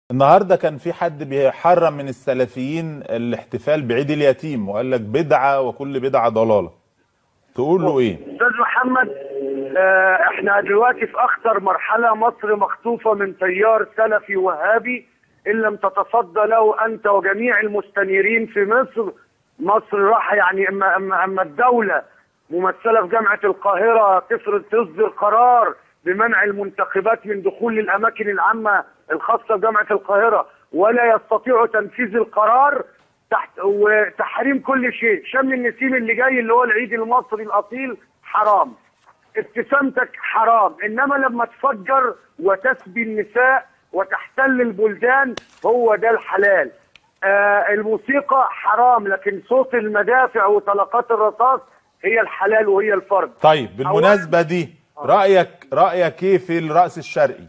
النهارده كان في حد بيحرم من السلفيين الاحتفال بعيد اليتيم وقال لك بدعه وكل بدعه ضلاله. تقول له ايه؟ استاذ محمد، احنا دلوقتي في اخطر مرحله. مصر مخطوفه من تيار سلفي وهابي ان لم تتصدى له انت وجميع المستنيرين في مصر. مصر راح يعني اما الدوله ممثله في جامعه القاهره تصدر قرار بمنع المنتخبات من دخول الاماكن العامه الخاصه بجامعه القاهره، ولا يستطيعوا تنفيذ القرار وتحريم كل شيء. شم النسيم اللي جاي اللي هو العيد المصري الاصيل حرام، ابتسامتك حرام، انما لما تفجر وتسبي النساء وتحتل البلدان هو ده الحلال. الموسيقى حرام، لكن صوت المدافع وطلقات الرصاص هي الحلال وهي الفرض. طيب بالمناسبه دي رايك ايه في الرقص الشرقي؟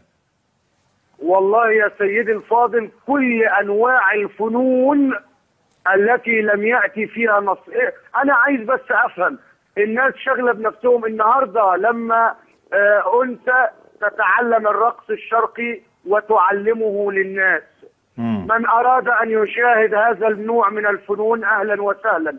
والله يا سيدي الفاضل، كل انواع الفنون التي لم ياتي فيها نص. انا عايز بس افهم، الناس شغله بنفسهم النهارده لما انثى تتعلم الرقص الشرقي وتعلمه للناس. من اراد ان يشاهد هذا النوع من الفنون اهلا وسهلا،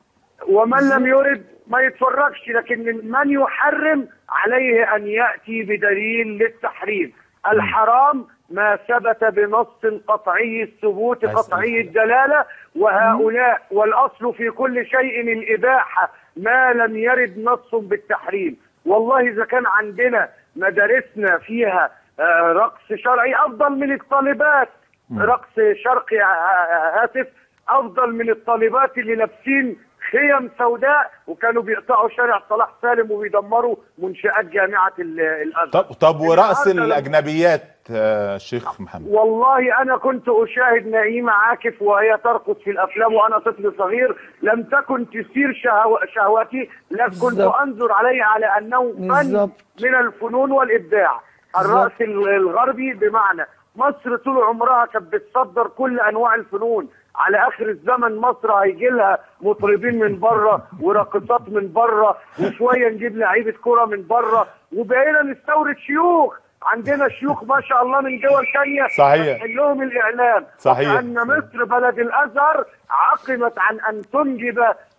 ومن لم يرد ما يتفرجش. لكن من يحرم عليه ان ياتي بدليل للتحريم. الحرام ما ثبت بنص قطعي الثبوت قطعي الدلاله، وهؤلاء والاصل في كل شيء الاباحه ما لم يرد نص بالتحريم. والله اذا كان عندنا مدارسنا فيها رقص شرعي افضل من الطالبات، رقص شرقي هاتف افضل من الطالبات اللي لابسين خيم سوداء وكانوا بيقطعوا شارع صلاح سالم وبيدمروا منشآت جامعة الأزهر. طب ورقص الأجنبيات شيخ محمد؟ والله أنا كنت أشاهد نعيمة عاكف وهي ترقص في الأفلام وأنا طفل صغير، لم تكن تثير شهوتي، لكن كنت أنظر عليها على أنه فن من الفنون والإبداع. الرقص الغربي بمعنى مصر طول عمرها كانت بتصدر كل أنواع الفنون. على اخر الزمن مصر هيجي لها مطربين من بره وراقصات من بره، وشويه نجيب لعيبه كوره من بره، وبقينا نستورد شيوخ. عندنا شيوخ ما شاء الله من دول ثانيه صحيح لهم الاعلام. صحيح. وكأن مصر بلد الازهر عقمت عن ان تنجب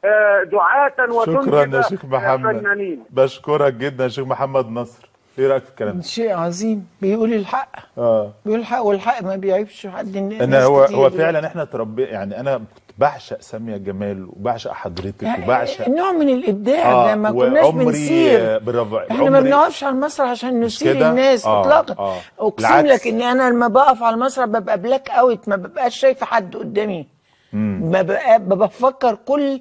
دعاة وتنجب شكرا يا شيخ محمد، فنانين. بشكرك جدا يا شيخ محمد نصر. ايه رايك في الكلام ده؟ شيء عظيم، بيقول الحق. بيقول الحق، والحق ما بيعيبش حد. انا هو فعلا احنا يعني انا كنت بعشق سامية جمال وبعشق حضرتك وبعشق نوع من الابداع ده ما كناش بنسير. احنا ما بنقفش على المسرح عشان نثير الناس اطلاقا. اقسم لك ان انا لما بقف على المسرح ببقى بلاك اوت، ما ببقاش شايفه حد قدامي. ببقى بفكر كل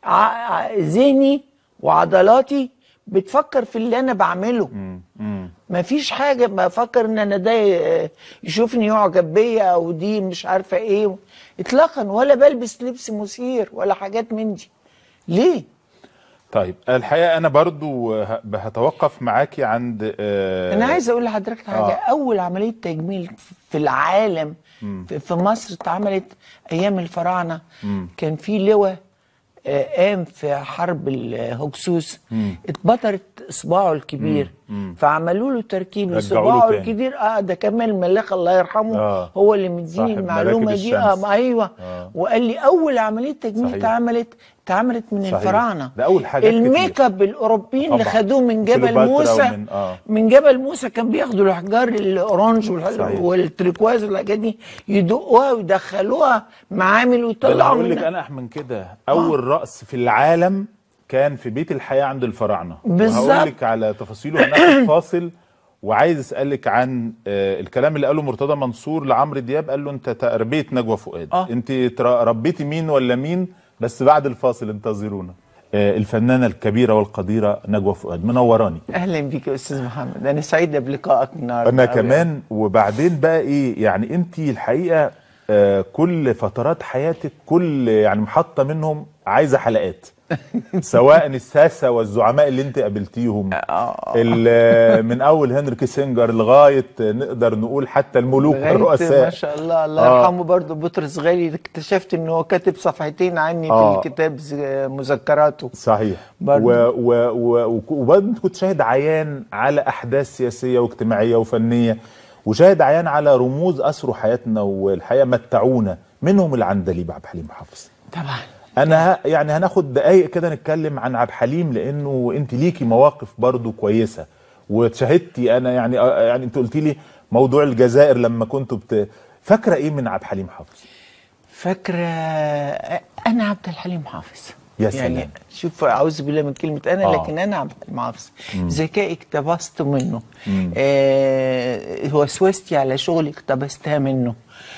ذهني وعضلاتي بتفكر في اللي انا بعمله. ما فيش حاجه بفكر ان انا ده يشوفني يعجب بيا او دي مش عارفه ايه اطلاقا، ولا بلبس لبس مثير ولا حاجات من دي. ليه؟ طيب الحقيقه انا برضو هتوقف معاكي عند انا عايز اقول لحضرتك حاجه. اول عمليه تجميل في العالم في مصر اتعملت ايام الفراعنه. كان في لواء قام في حرب الهكسوس، اتبطرت اصبعه الكبير، فعملوا له تركيب لصباعه الكبير. ده كمال الملاخ الله يرحمه هو اللي مديني المعلومه دي. ايوه. وقال لي اول عمليه تجميل اتعملت من الفراعنه. ده اول حاجه. الميك اب الاوروبيين اللي خدوه من جبل موسى، من جبل موسى كان بياخدوا الاحجار الاورانج والتريكواز والحاجات دي يدقوها ويدخلوها معامل ويطلعوا منها. اقول لك انا من كده اول رقص في العالم كان في بيت الحياه عند الفراعنه. بالظبط. وهقول لك على تفاصيله هناخد فاصل. وعايز اسالك عن الكلام اللي قاله مرتضى منصور لعمرو دياب، قال له انت تربيت نجوى فؤاد. انت ربيتي مين ولا مين؟ بس بعد الفاصل انتظرونا. الفنانه الكبيره والقديره نجوى فؤاد، منوراني. اهلا بيك يا استاذ محمد، انا سعيده بلقائك النهارده. انا كمان. وبعدين بقى ايه يعني، انت الحقيقه كل فترات حياتك كل يعني محطه منهم عايزه حلقات. سواء الساسه والزعماء اللي انت قابلتيهم، من اول هنري كيسنجر لغايه نقدر نقول حتى الملوك الرؤساء ما شاء الله. الله يرحمه برضه بطرس غالي، اكتشفت ان هو كاتب صفحتين عني في الكتاب مذكراته. صحيح. وبرضه كنت شاهد عيان على احداث سياسيه واجتماعيه وفنيه. وشاهد عيان على رموز أسروا حياتنا والحقيقة متعونا، منهم العندليب عبد الحليم حافظ. طبعا أنا يعني هناخد دقايق كده نتكلم عن عبد الحليم، لأنه أنت ليكي مواقف برضو كويسة وشاهدتي. أنا يعني أنت قلتي لي موضوع الجزائر لما كنتوا فاكرة إيه من عبد الحليم حافظ؟ فاكرة أنا عبد الحليم حافظ. يا سلام. يعني شوف، أعوذ بالله من كلمة أنا، لكن أنا عبد الحليم حافظ. ذكائي اقتبست منه، وسوستي على شغلي اقتبستها منه،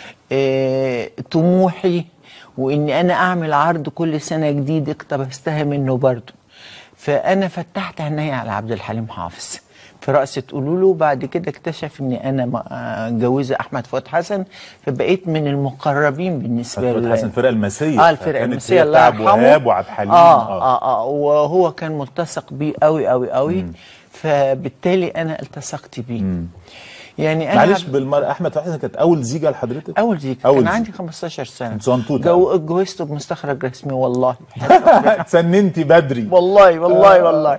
طموحي وإني أنا أعمل عرض كل سنة جديد اقتبستها منه برضو. فأنا فتحت عيني على عبد الحليم حافظ في رقصة قولولو. بعد كده اكتشف اني انا متجوزه احمد فؤاد حسن، فبقيت من المقربين بالنسبه لي. فؤاد حسن الفرقه المسيه. الفرقه المسيه الله يرحمه. وهاب وعبد الحليم. وهو كان ملتصق بيه قوي قوي قوي، فبالتالي انا التصقت بيه. يعني انا معلش بالمره، احمد فؤاد حسن كانت اول زيجه لحضرتك؟ اول زيجه، كان عندي 15 سنه. اتجوزته بمستخرج رسمي والله. اتسننتي بدري والله والله والله.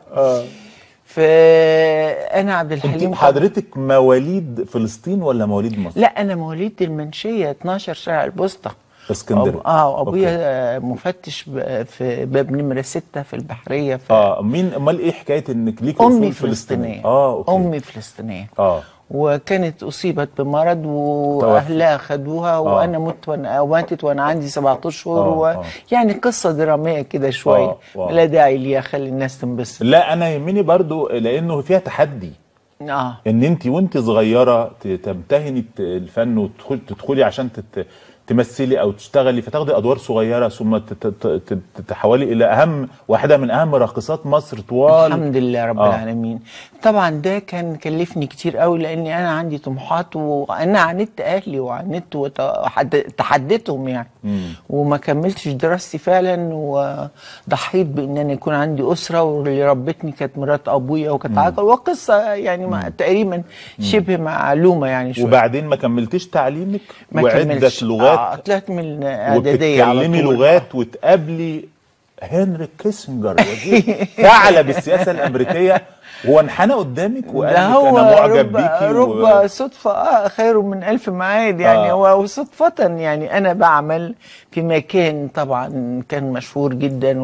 فأنا عبد الحليم حضرتك مواليد فلسطين ولا مواليد مصر؟ لا، أنا مواليد المنشية 12 شارع البوسطة اسكندريه. وابويا مفتش في باب نمرة 6 في البحرية. مين امال ايه حكايه انك ليك أمي فلسطينية. أوكي. أمي فلسطينية. وكانت أصيبت بمرض وأهلها خدوها، وأنا ماتت وأنا عندي 17 شهور. يعني قصة درامية كده شوية، لا داعي ليها، خلي الناس تنبسط. لا أنا يهمني برضو لأنه فيها تحدي. إن أنت وأنت صغيرة تمتهني الفن وتدخلي عشان تمثلي او تشتغلي، فتاخدي ادوار صغيره ثم تتحولي الى واحده من اهم راقصات مصر طوال. الحمد لله رب العالمين. طبعا ده كان كلفني كتير قوي، لاني انا عندي طموحات، وانا عاندت اهلي وعاندت وتحديتهم يعني. وما كملتش دراستي فعلا، وضحيت بان انا يكون عندي اسره، واللي ربتني كانت مرات ابويا وكانت عاقل، وقصه يعني تقريبا شبه معلومه يعني شويه. وبعدين ما كملتيش تعليمك وعده لغات؟ طلعت من اعداديه على طول. وبتتكلمي لغات وتقابلي هنري كيسنجر، وزير ثعلب بالسياسه الامريكيه، هو انحنى قدامك وقال لك انا معجب بيكي؟ رب صدفه خير من الف معاد يعني. وصدفه يعني انا بعمل في مكان طبعا كان مشهور جدا،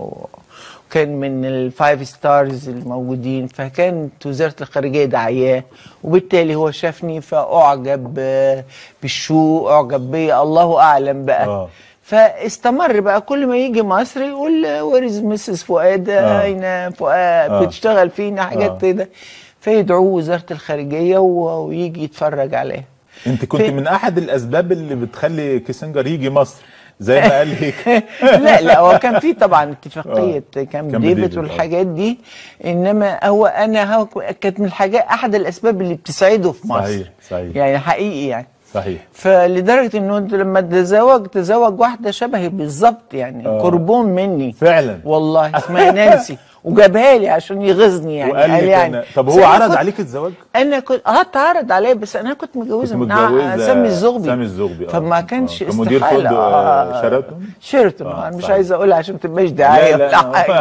وكان من ال5 ستارز الموجودين، فكانت وزاره الخارجيه داعياه، وبالتالي هو شافني فاعجب بالشو، اعجب بيا، الله اعلم بقى. فاستمر بقى، كل ما يجي مصر يقول ويرز مسز فؤاد، اين فؤاد، بتشتغل فينا حاجات كده، فيدعوه وزاره الخارجيه ويجي يتفرج عليها. انت كنت من احد الاسباب اللي بتخلي كيسنجر يجي مصر زي ما قال لك؟ لا هو كان في طبعا اتفاقيه كامب ديفيد والحاجات دي، انما كانت من الحاجات احد الاسباب اللي بتسعده في مصر. صحيح يعني حقيقي يعني. صحيح. فلدرجه انه انت لما تزوج واحده شبهي بالظبط يعني، قربون مني فعلا والله، اسمها نانسي، وجابها لي عشان يغيظني يعني. وقال لك يعني طب هو عرض عليك الزواج؟ انا كنت اتعرض عليا، بس انا كنت متجوزه من سامي الزغبي. فما كانش استحاله. مدير فندق شيراتون. انا مش عايزه اقولها عشان تبقاش دعايه ولا حاجه.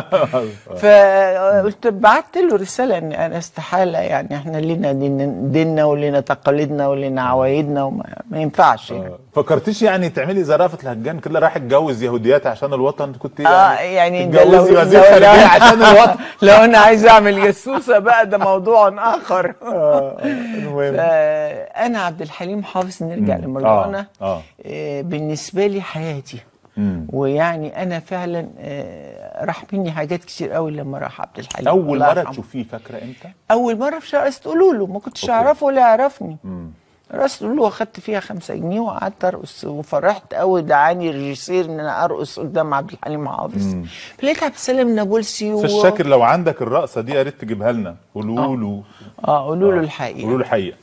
فقلت بعت له رساله ان انا استحاله يعني، احنا لينا ديننا ولينا تقاليدنا ولينا عوايدنا، وما ينفعش يعني. فكرتيش يعني تعملي زرافه الهجان كده، رايح اتجوز يهوديات عشان الوطن؟ كنت يعني تتجوزي وزير خارجيه عشان الوطن؟ لو انا عايز اعمل جاسوسه بقى ده موضوع اخر. المهم انا عبد الحليم حافظ، نرجع لموضوعنا. بالنسبه لي حياتي. ويعني انا فعلا راح مني حاجات كتير قوي لما راح عبد الحليم. اول مره تشوفيه فاكره امتى؟ اول مره في رقصة قولولو، ما كنتش اعرفه ولا يعرفني. رقصة قولولو اخدت فيها 5 جنيه وقعدت ارقص، وفرحت قوي، دعاني الريجيسير ان انا ارقص قدام عبد الحليم حافظ. فلقيت عبد السلام نابلسي استاذ شاكر، لو عندك الرقصه دي يا ريت تجيبها لنا. قولولو. قولولو الحقيقه. قولولو الحقيقه.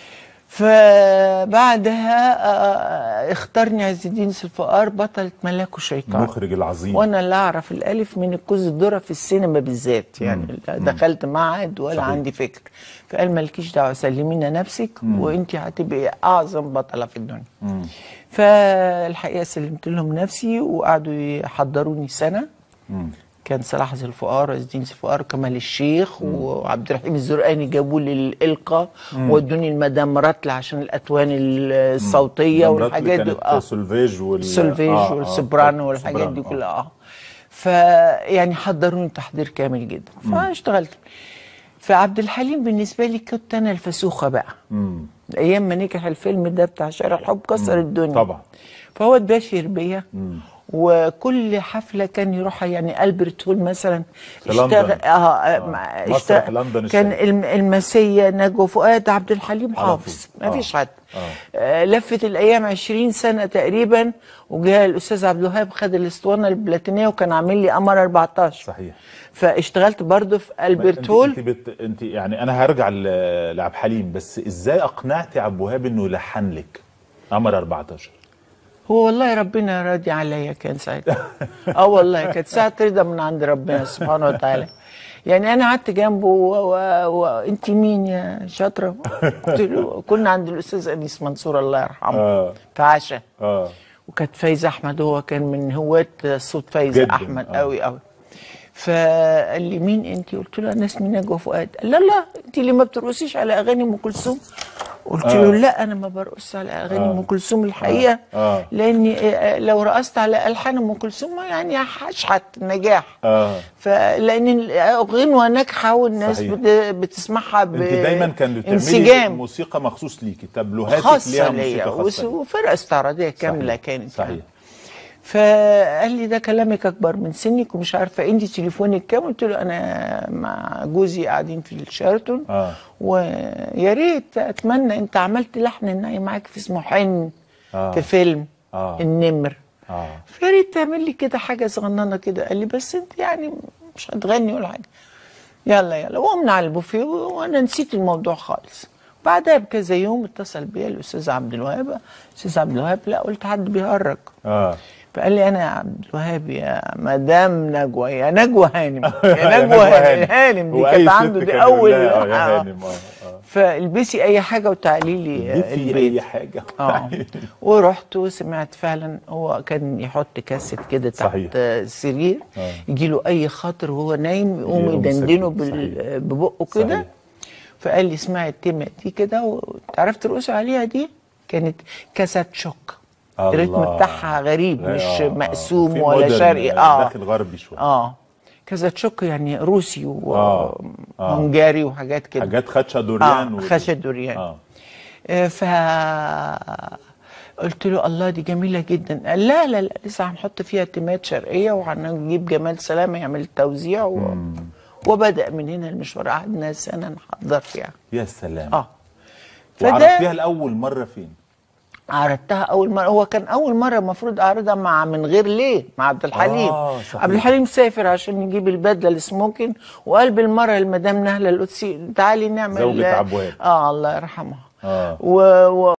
فبعدها اختارني عز الدين الفقار بطلة ملاك وشيطان، المخرج العظيم، وانا لا اعرف الالف من الكوز الذره في السينما بالذات يعني. دخلت معهد ولا صحيح. عندي فكر. فقال مالكيش دعوه، سلمينا نفسك وانت هتبقي اعظم بطله في الدنيا. فالحقيقه سلمت لهم نفسي، وقعدوا يحضروني سنه. كان صلاح ذو الفقار وعز الدين ذو الفقار وكمال الشيخ وعبد الرحيم الزرقاني جابوا لي الإلقاء ودوني المدام مراتلة عشان الأتوان الصوتية والحاجات دي. سولفيج والسوبرانو والحاجات دي كلها. فيعني حضروني تحضير كامل جدا. فاشتغلت. فعبد الحليم بالنسبة لي كنت أنا الفسوخة بقى. أيام ما نجح الفيلم ده بتاع شارع الحب كسر الدنيا طبعا. فهو اتباشر بيا وكل حفلة كان يروحها. يعني ألبرت هول مثلا اشتغل مسرح لندن كان المسية نجوى فؤاد عبد الحليم حافظ ما فيش حد. لفت الأيام 20 سنة تقريبا وجاء الأستاذ عبد الوهاب خد الاسطوانة البلاتينية وكان عامل لي قمر 14. صحيح. فاشتغلت برضه في ألبرت هول. انت يعني انا هرجع لعبد الحليم بس ازاي اقنعتي عبد الوهاب انه يلحن لك قمر 14؟ هو والله ربنا راضي عليا كان ساعتها. والله كانت ساعة رضا من عند ربنا سبحانه وتعالى. يعني انا قعدت جنبه وانت مين يا شاطره؟ قلت له كنا عند الاستاذ انيس منصور الله يرحمه في عشاء. وكانت فايزه احمد هو كان من هواة صوت فايزه احمد قوي قوي. فقال لي مين انت؟ قلت له انا اسمي نجوى فؤاد. قال لا انت اللي ما بترقصيش على اغاني ام كلثوم. قلت له لا انا ما برقص على اغاني ام كلثوم الحقيقه. لاني لو رقصت على الحان ام كلثوم يعني هشحت نجاح. فلان غنوه ناجحه والناس بتسمعها انت دايما كانت بتعملي موسيقى مخصوص ليكي، تابلوهاتك ليها موسيقى خاصه وفرقه استعراضيه كامله كانت. صحيح. فقال لي ده كلامك اكبر من سنك ومش عارفه انت تليفونك كام؟ قلت له انا مع جوزي قاعدين في الشيراتون ويا ريت اتمنى انت عملت لحن الناي معاك في اسمه حن في فيلم النمر. فيا ريت تعمل لي كده حاجه صغننه كده. قال لي بس انت يعني مش هتغني ولا حاجه. يلا وقمنا على البوفيه وانا نسيت الموضوع خالص. بعدها بكذا يوم اتصل بيا الاستاذ عبد الوهاب. استاذ عبد الوهاب لا قلت حد بيهرج. فقال لي انا يا عبد الوهاب يا مدام نجوى يا نجوى هانم يا نجوى هانم دي كانت عنده دي اول فالبسي اي حاجه وتعالي لي البيت اي حاجه. ورحت وسمعت فعلا. هو كان يحط كاسيت كده تحت السرير يجي له اي خاطر وهو نايم يقوم يدندنه ببقه كده. فقال لي اسمعي التيمه دي كده وتعرف ترقصي عليها. دي كانت كاسات شوك. الريتم بتاعها غريب مش مقسوم ولا شرقي. داخل غربي شويه. كازاتشوك يعني روسي وهنجاري وحاجات كده. حاجات خاتشادوريان. خاتشادوريان. ف قلت له الله دي جميله جدا. قال لا لسه هنحط فيها تيمات شرقيه وهنجيب جمال سلامه يعمل التوزيع وبدأ من هنا المشوار. قعدنا سنه نحضر فيها. يا سلام. وعرضتيها لاول مره فين؟ عرضتها اول مره. هو كان اول مره المفروض اعرضها مع من غير ليه مع عبد الحليم. عبد الحليم سافر عشان يجيب البدله السموكن وقال بالمره المدام نهله القدسي تعالي نعمل زوجة عبد الوهاب. الله يرحمها.